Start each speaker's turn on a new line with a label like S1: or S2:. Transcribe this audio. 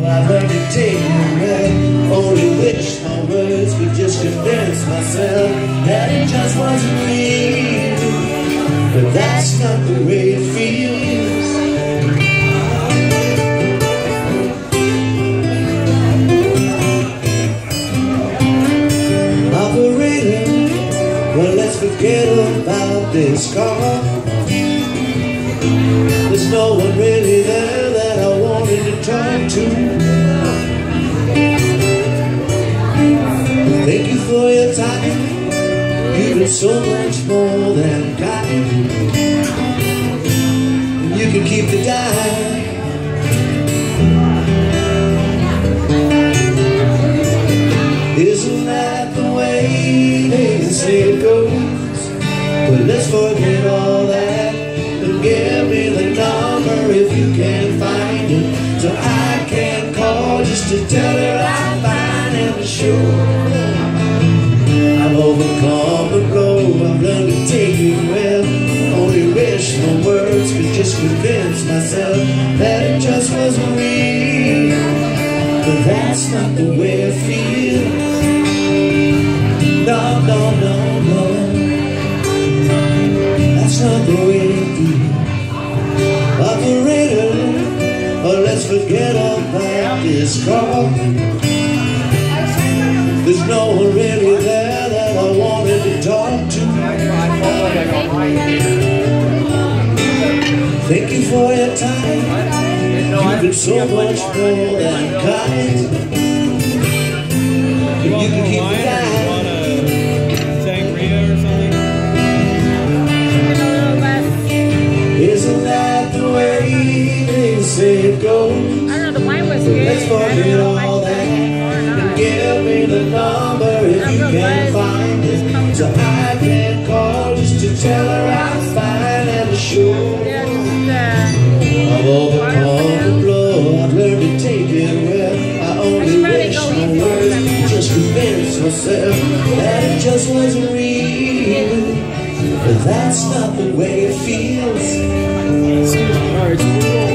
S1: I've learned to take it well. Only wish my words could just convince myself that it just wasn't real. But that's not the way it feels. Operator, well, let's forget about this car. There's no one really there that I wanted to talk to. Thank you for your time. You've been so much more than kind. You can keep the dime. Isn't that the way they say it goes? But let's forget all that and give me the number if you can find it, so I can call just to tell her I'm fine and sure. I've overcome the blow, I've learned to take it well. Only wish my words could just convince myself that it just wasn't real. But that's not the way I feel. No, no, no, no. That's not the way I feel. Operator, oh, let's forget about this call. There's no one really there that I wanted to talk to. Thank you for your time. You've been so much more than kind. If you can keep the time. Isn't that the way they say it goes?
S2: I don't know, mine was good.
S1: Let's forget all that and give me the number if you can find it, so I can call just to tell her I'm fine and sure. I've overcome the blow, I've learned to take it well. I only wish my words could just convince myself that it just wasn't real. But that's not the way it feels.